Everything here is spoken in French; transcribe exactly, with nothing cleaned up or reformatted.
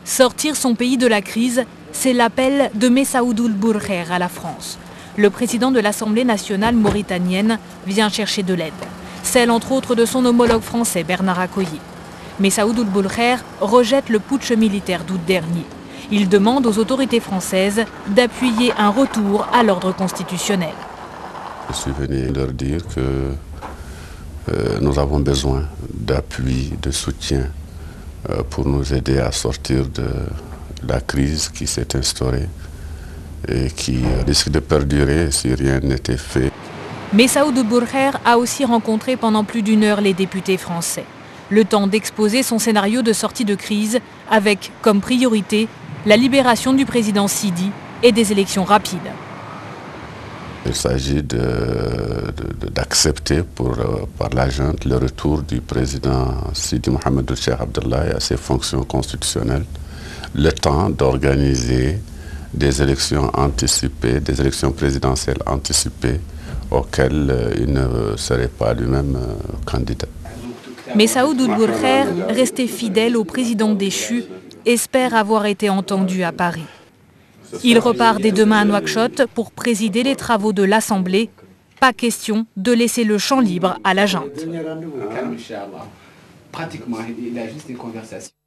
Sortir son pays de la crise, c'est l'appel de Messaoud Bourkher à la France. Le président de l'Assemblée nationale mauritanienne vient chercher de l'aide. Celle entre autres de son homologue français Bernard Accoyer. Messaoud Bourkher rejette le putsch militaire d'août dernier. Il demande aux autorités françaises d'appuyer un retour à l'ordre constitutionnel. Je suis venu leur dire que euh, nous avons besoin d'appui, de soutien euh, pour nous aider à sortir de la crise qui s'est instaurée et qui risque de perdurer si rien n'était fait. Messaoud Bourkher a aussi rencontré pendant plus d'une heure les députés français. Le temps d'exposer son scénario de sortie de crise avec, comme priorité, la libération du président Sidi et des élections rapides. Il s'agit d'accepter pour euh, par la junte le retour du président Sidi Mohamed El Cheikh Abdallah à ses fonctions constitutionnelles, le temps d'organiser des élections anticipées, des élections présidentielles anticipées auxquelles euh, il ne serait pas lui-même euh, candidat. Messaoud Bourkher, resté fidèle au président déchu, espère avoir été entendu à Paris. Il repart dès demain à Nouakchott pour présider les travaux de l'Assemblée. Pas question de laisser le champ libre à la junte. Pratiquement, il a juste une conversation.